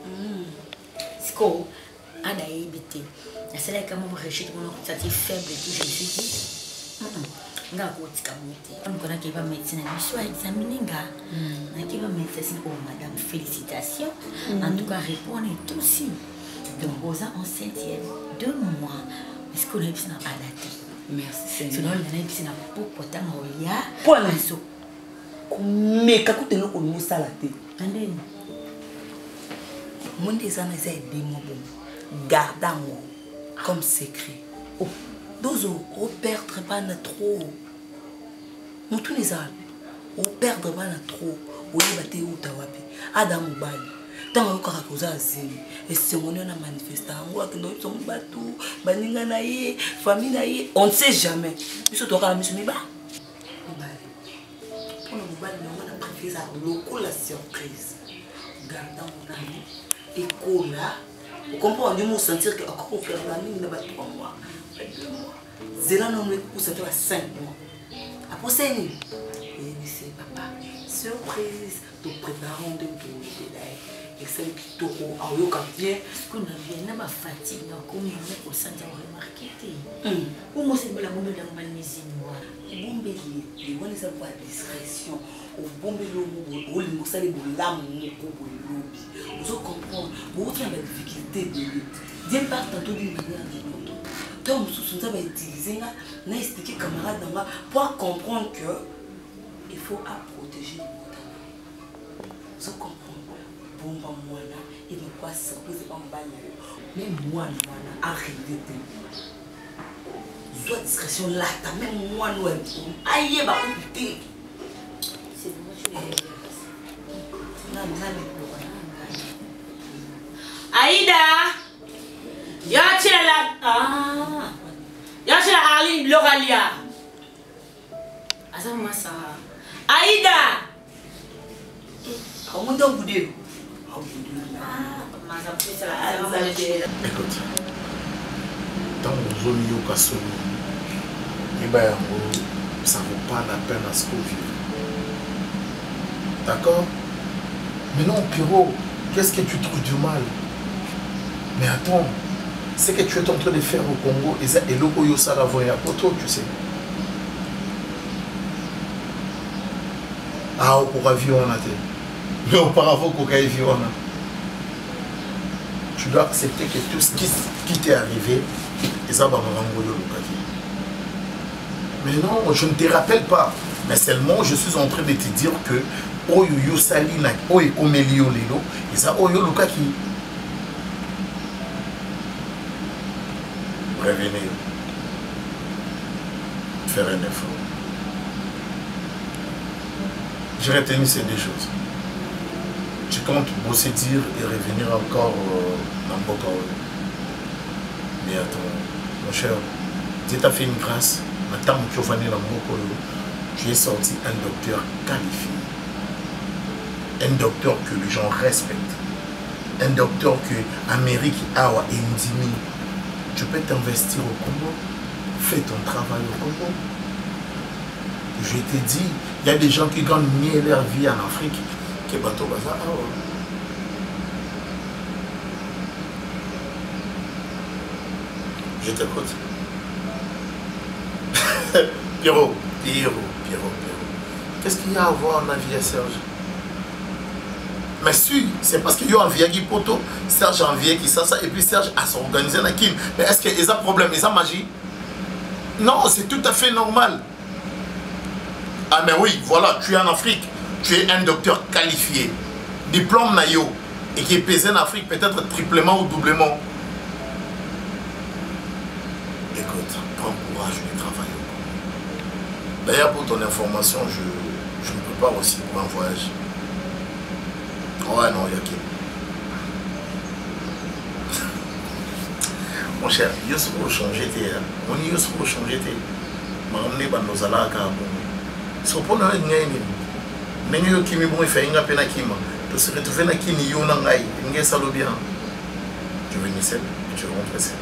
Siko ada ebité. C'est là que mon régime mon c'est faible et tout je me suis dit nga ko tika muté on connaît qui va médecin mais soit examiner nga na qui va médecin oh madame félicitations en tout cas répondre tout si donc Rosa enceinte 2 mois est-ce qu'on a bien adapté merci sinon on a bien beaucoup de temps ya pour l'asso mais kakute no ko musala te andeni monde ça na ça aider moi bon gardant comme secret. Oh, dozo, on perdre pas na trop. Nous tous les âmes, on perdre pas na trop. On y battait où t'as wapi. Adam Mubali. Tant que cause azim. Et c'est on a manifesté. On voit que nous sommes bateau, baninga naïe, famille naïe. On ne sait jamais. Nous sommes encore à la mission Miba. Mubali. Pour le Mubali, on a préféré ça. Loco la surprise. Gardant mon ami. Et cola. Vous comprenez, on sentir que encore on fait la mine de 3 mois, 2 mois. Zéla non mais pour sentir 5 mois. Après ça, il dit papa, surprise, nous préparons de tout et c'est qui tout en haut comme bien. Ce qu'on a bien, n'a pas fatigue, comme on s'en a remarqué. Ou moi c'est la bombe de la magnésine noire. Bombe les on les a pas discrétion. Au bombe le ou le ça les l'âme pour le vous comprendre vous avez la difficulté de Dieu part tantôt d'une manière différente donc nous sommes utiliser na expliquer camarade dans pour comprendre que il faut protéger vous comprendre bon moi là il me passe surprise en balle mais moi arrêtez soit discrétion là même moi nous aïe bah écoutez c'est moi Aïda, y'a la Aline Loralia. Azama ça. Aïda. Comment t'as boudé? Écoute, dans le zone Yokassou, ça vaut pas la peine à ce qu'on vit. D'accord? Mais non, Pierrot, qu'est-ce que tu trouves du mal? Mais attends, ce que tu es en train de faire au Congo, et le Oyo Saravoya Poto, tu sais. Ah, au vivre en athée. Mais auparavant, tu dois accepter que tout ce qui t'est arrivé, et ça va me mais non, je ne te rappelle pas. Mais seulement, je suis en train de te dire que oyo yo sali na oyo komeli yo lelo eza oyo lukaki revenir faire un effort. J'ai retenu ces deux choses. Je compte bosser dire et revenir encore dans Boka. Mais attends, mon cher, Dieu t'a fait une grâce. Maintenant, tu vas venir dans Boka. Tu es sorti un docteur qualifié. Un docteur que les gens respectent. Un docteur que l'Amérique a indimi. Tu peux t'investir au Congo. Fais ton travail au Congo. Je te dis, il y a des gens qui gagnent mieux leur vie en Afrique que Bato Baza. Je t'écoute. Pierrot. Qu'est-ce qu'il y a à voir en avis à Serge? Mais si, c'est parce qu'il y a un vieux qui poto, Serge a un vieux qui ça, et puis Serge a s'organisé dans Kim. Mais est-ce qu'il y a un problème, il y a magie? Non, c'est tout à fait normal. Ah mais oui, voilà, tu es en Afrique, tu es un docteur qualifié, diplôme naïo, et qui est pesé en Afrique peut-être triplement ou doublement. Écoute, prends courage du travail. D'ailleurs, pour ton information, je ne peux pas aussi pour un voyage. Ouais, non, Yaki. Mon cher, il y a ce qu'on changer. On y a ce qu'on changer. Je vais nous aller à so pour nous ngeni nenyo kimi bon fait inga pena kima to se retrouver na kini yo na ngai ngai salo bien tu veux seul tu rentres seul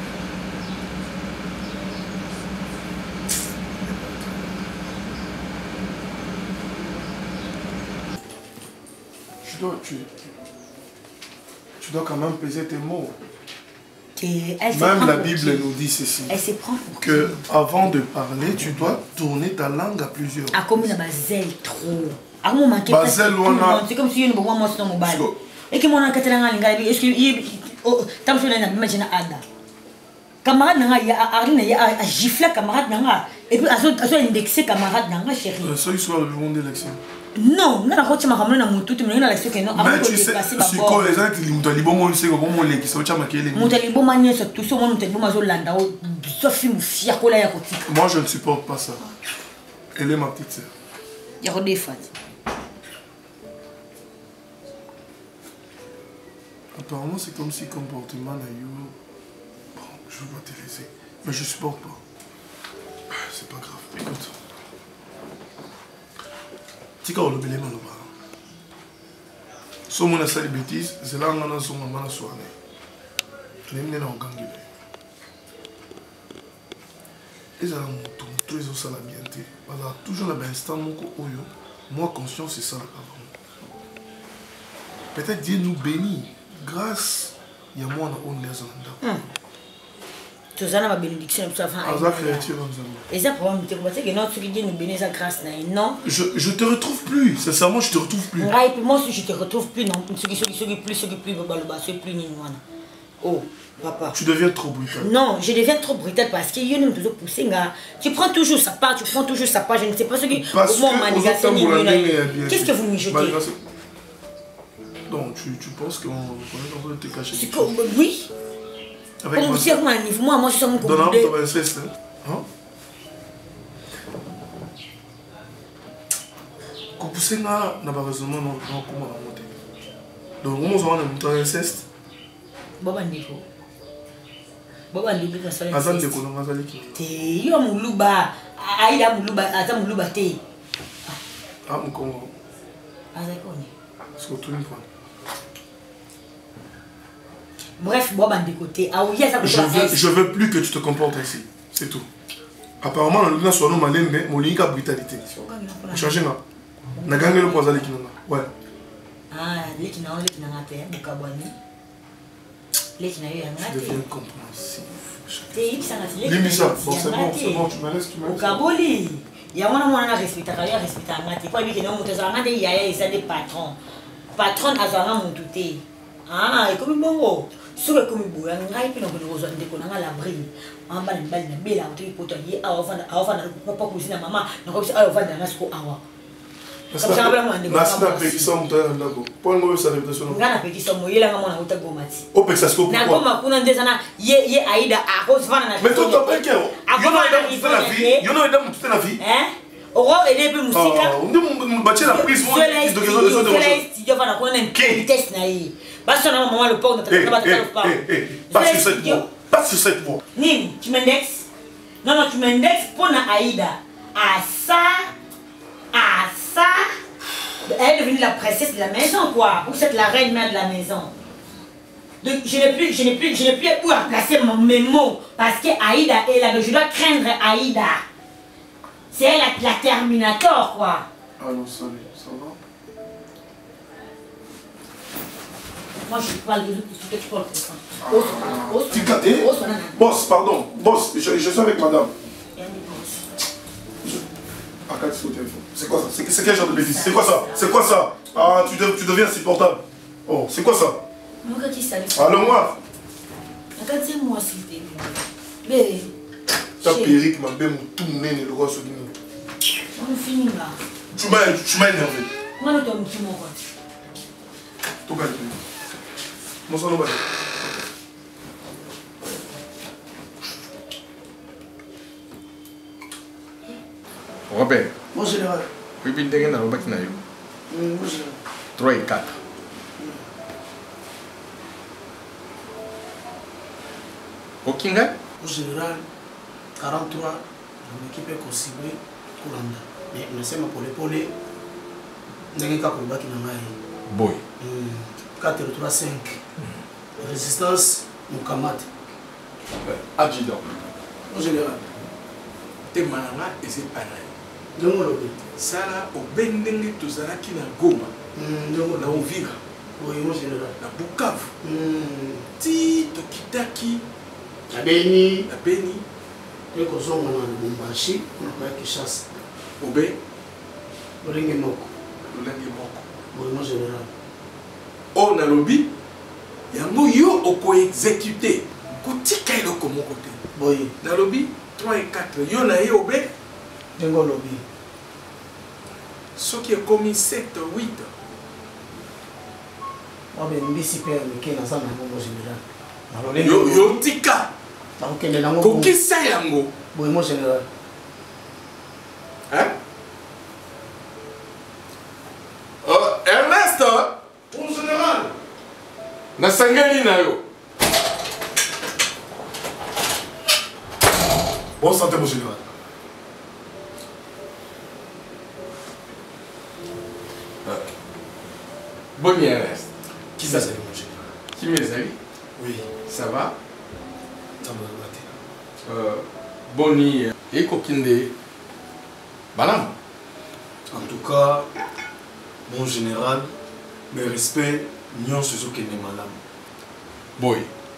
tu dois quand même peser tes mots. Même la Bible nous dit ceci. Elle se prend pour que avant de parler, tu dois tourner ta langue à plusieurs. Ah, comme il a basel trop. Basel, c'est comme si il y a une bonne motion mobile. Et que mon encadrement est-ce que il tam sur la imagine Ada. Camarade nanga il y a gifler camarade nanga et puis aso indexer camarade nanga chérie. Ça il soit le monde d'élection. Non, on a raconté ma camarade na mutu tu me na l'élection que non avant de passer d'abord. Si quoi les gens qui limuta libomo c'est comment les qui sont chama kele. Muta liboma ni ça tout ça mon muta liboma zo landa o so film fia kola ya kotika. Moi je ne supporte pas ça. Elle est ma petite sœur. Il y a redéfat. Apparemment c'est comme si comportement na yo bon, je vais te laisser mais je supporte pas. C'est pas grave. Écoute. Tika olobele maloba. So mona sali bêtise, c'est là on a son maman soirée. Nemne na ngangile. Eza mon tout les osala bien té. Voilà, toujours la instant moko oyo. Moi conscience c'est ça avant. Peut-être Dieu nous bénit grâce il y a moi on les anda. Tu as ma bénédiction pour ça. Et ça pour moi tu penses que notre Dieu nous bénit sa grâce non. Je te retrouve plus, sincèrement je te retrouve plus. Et puis moi aussi je te retrouve plus non, ce qui plus baloba, c'est plus ni moi. Oh papa. Tu deviens trop brutal. Non, je deviens trop brutal parce que il nous toujours pousser tu prends toujours sa part, je ne sais pas ce qui qu'est-ce que vous mijotez? Donc tu penses qu'on est en train de te cacher? Oui. Avec moi, moi je suis mon copain. Donne-moi ton inceste. Quand pousser n'a pas raisonnement non comment la monter. Donc on a un ton inceste. Baba ndiko. Baba ndiko na sala. Azan ndiko na ngazali ki. Te yo muluba, aida muluba, ata muluba te. Ah mkongo. Azakoni. Est-ce que tout le monde bref, je veux plus que tu te comportes ainsi. C'est tout. Apparemment, on a son nom malin, mais mon lien brutalité. Changez là. Na gagné le poison qui ouais. Ah, les qui n'ont pas fait, Bukabani. Les qui n'ont pas fait. Je deviens compréhensif. Limisa, bon, c'est bon, tu me laisses. Bukaboli. Il y a un respect, quoi, lui qui n'a pas fait, il y a des patrons. Patron a un monté. Ah, et comme bon. Sur le commis bourg, un rail, puis on peut rejoindre des connards à l'abri. En bas, une balle de belle à un truc pour toi, à maman, non, comme ça, à la awa. Nasina pekisa mutu ya ndako. Pour moi ça réputation. Ngana pekisa moyela ngamo na uta gomati. O pekisa sko pourquoi? Na koma kuna ndeza na ye Aïda a cause vana na. Mais toi t'as pas que. Yo no aida mutu na vie. Yo no aida mutu na vie. Hein? Oro ede pe musika. On dit bâtir la prise moi qui doit raison de manger. Studio vana kuna vitesse na yi. Basi na maman le port na tata pas. Pas sur cette voie. Pas sur cette voie. Nini, tu m'indexes? Non, tu m'indexes pour na Aïda. À ça. Elle est devenue la princesse de la maison, quoi. Vous êtes la reine-mère de la maison. Donc, je n'ai plus où placer mes mots. Parce que Aïda est là. Donc, je dois craindre Aïda. C'est elle la Terminator, quoi. Ah non, salut, ça va? Moi, je parle de ce que tu parles. Boss, pardon. Boss, je suis avec madame. Akati au téléphone. C'est quoi ça? C'est quel genre de bêtise? C'est quoi ça? C'est quoi ça? Ah, tu deviens insupportable. Oh, c'est quoi ça? Alors moi. Akati moi s'il te plaît. Mais. Ta perruque m'a bien tourné le roi sur nous. On finit là. Tu m'as énervé. Moi, nous t'en dis mon roi. Tout cas, mon son va. Robert. Mon général. Oui, bien dégaine dans le bac na yo. Mon général. 3 et 4. Okinga? Mon général, 43, l'équipe est consignée Kolanda. Mais on essaie de m'appeler Ndenge Kakolbaki na ngai. Boy. 4 3 5. Résistance Mukamate. Adjudant. Mon général. Te mananga et c'est pareil. Ça là, au Bendenge, tout ça qui n'a Goma. Na Uvira. Oui, mon général. Na Bukavu. Ti Tokitaki. Na Beni. Na Beni. Et qu'on soit dans le Bombashi, on a pas qui chasse. Obé. Olingue Moko. Olingue Moko. Oui, mon général. Oh, na lobby. Yango yo oko exécuté. Kotika ilo komo côté. Oui. Na lobby. 3 et 4, yo na ye obé. Dengo lobby. Ce qui est commis 7, 8. Ah ben mbisi père meke na za na mon général. Yo tika. Bakokende nango. Kokisa yango. Boy mon général. Hein? Ernest. Mon général. Na sangani na yo. Bonne santé, mon général. Bon Ernest. Qui ça c'est, mon général? Qui mes amis? Oui. Ça va? Ça va. Boni et Kokinde. Balam. En tout cas, mon général, mes respects, nous sommes qui n'est madame. Boy.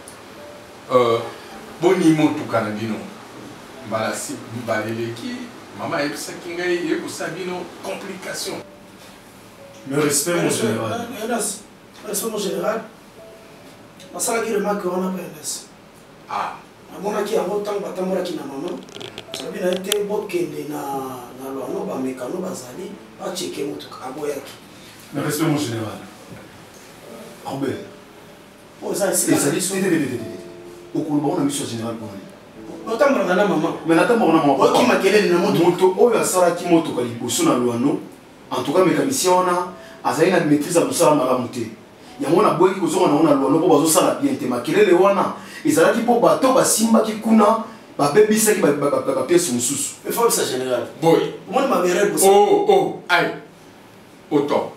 Boni motu kanabino. Balasi baleleki. Maman et Sakinga et Sabino complications. Mes respects, mon général. Respect, mon général. Ça qui remarque qu'on a pas Ah. Mon qui a autant batamora qui na maman. Ça bien été bokende na loano ba mekano bazali ba checker moto aboyaki. Mes respects, mon général. Robert. Oh ça c'est ça dit au Koulouba on a mis sur général pour lui. Notamment na maman. Mais notamment na maman. Qui m'a kelele na moto oyo asala ki moto ka liboso na loano. En tout cas mécanicien wana azali na maîtrise ya kosala malamu te. Yango na boyaki kozonga na loano po bazosala bien te makelele wana ezalaki po bato basimbaki kuna babebisaki bapiese mosusu. Il faut ça général. Boy. Moi ma mère pour ça. Oh, aïe. Autant.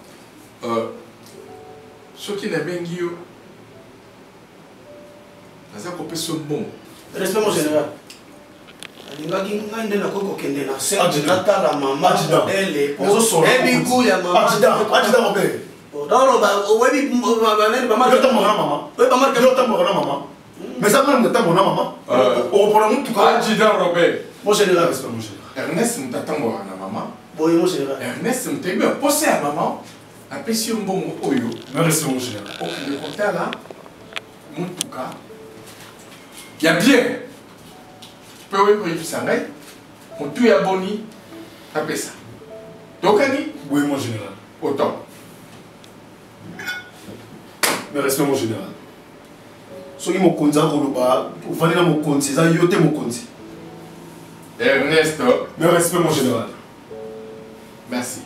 Ce qui n'est bien guillot. Naza kopé ce bon. Respect mon général. Alingaki ngande na koko kende na sœur de Nata la maman elle pour so ebi ku ya maman adida Robert. Dans ba webi ba nene ba ma yo tamona maman. We ba marque yo tamona maman. Mais ça même tamona maman. On prend mon tout cas adida Robert. Mon général, respect mon général. Ernest mtatambo na maman. Boy mon général. Ernest mtembe posé à maman. Apesi mbongo oyo. Merci mon général. Ok, le compteur là. Mon tout cas. Il y a bien. Tu peux oui ça on tout y a boni. Après ça. Donc, Annie? Oui, mon général. Autant. Mais respect, mon général. Ce qui est mon konzi, vous venez dans mon konzi, ça yote mon konzi. Ernesto. Mais respect, mon général. Merci.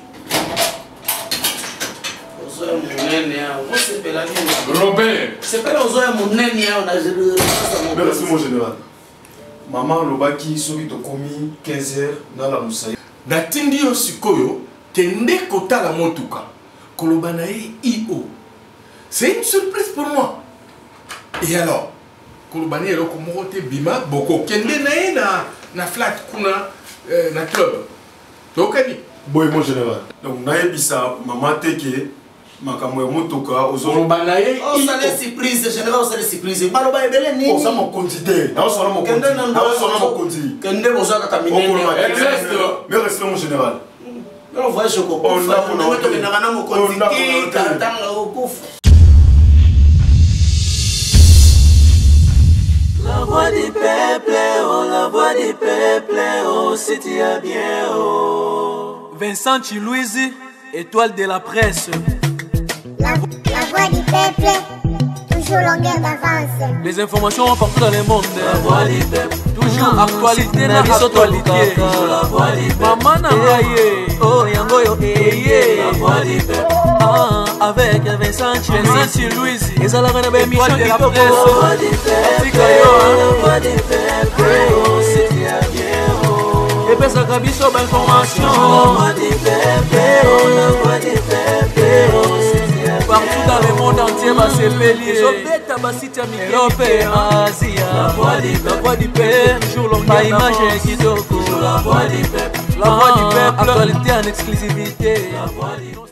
Robert. C'est pas mon nez, Mais respect, mon général. Maman lobaki soki to komi 15h dans la moussaï. Natindi yo sikoyo kende kota la motuka. Koloba na ye IO. C'est une surprise pour moi. Et alors, koloba na ye loko moko te bima boko kende na ye na flat kuna na club. Tokani. Boy mon général. Donc na yebisa maman teke makambo ya motuka koloba na ye oh ça les surprise général ça les surprise maloba ebele nini oh ça mon quantité na sona mon quantité na sona mon quantité kende bozo ka kamine mais respect mon général non voyage ko on a pour nous to na kana mon quantité tanga okufa. La voix du peuple, oh la voix du peuple, oh si tu as bien, oh. Vincent Chilouise, étoile de la presse. La voix du peuple, toujours longueur d'avance. Les informations partout dans le monde. La voix du peuple, toujours actualité na actualité. La voix du peuple, maman nangaye, oh yangoyo eye. La voix du peuple, avec Vincent Chilouise. Et ça la reine de émission de la presse. La voix du peuple, la voix du peuple, oh c'est bien bien. Et puis ça cabisso d'information. La voix du peuple, oh la voix du peuple, oh c'est bien. Partout dans le monde entier, va se pélier. Europe et Asie. La voix du peuple, toujours longue. Pas image qui la voix du peuple. La voix du peuple, actualité en exclusivité.